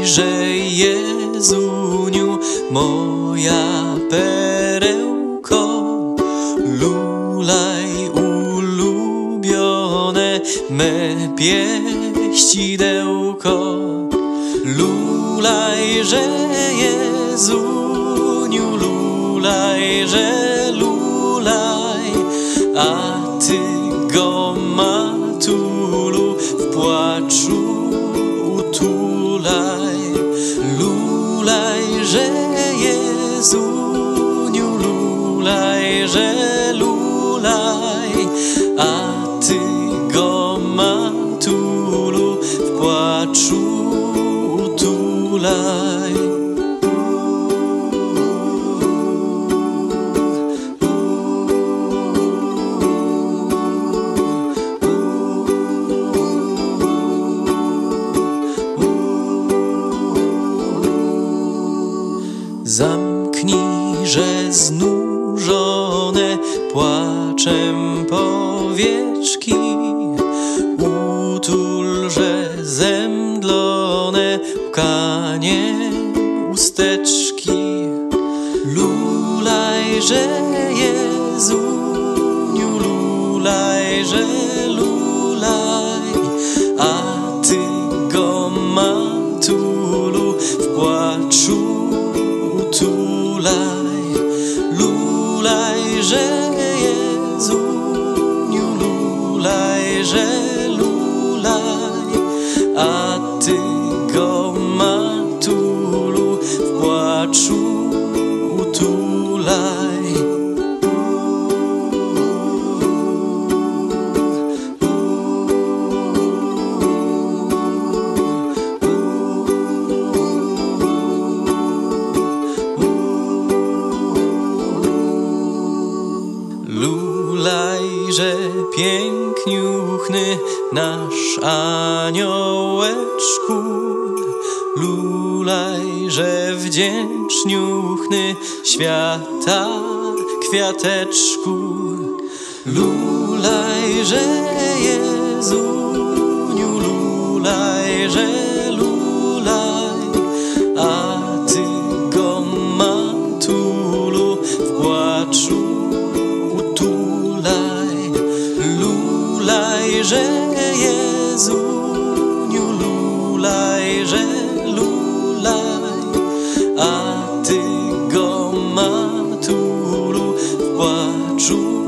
lulajże Jezuniu, moja perełko. Lulaj ulubione me pieścidełko. Lulajże Jezuniu, lulajże lulaj, a ty go matulu w płaczu utulaj. Lulajże Jezuniu, lulajże lulaj, a ty go matulu w płaczu utulaj. Zamknijże znużone płaczem powieczki, utulże zemdlone łkanie usteczki. Lulajże Jezuniu, lulajże lulaj, a ty go matulu w płaczu utulaj. Lulajże Jezuniu, lulajże lulaj, a ty go matulu w płaczu utulaj. Lulajże piękniuchny nasz aniołeczku, lulajże wdzięczniuchny świata kwiateczku. Lulajże Jezuniu, lulajże lulaj, a ty go matulu w płaczu utulaj. Lulajże Jezuniu, lulajże lulaj, a ty go matulu w płaczu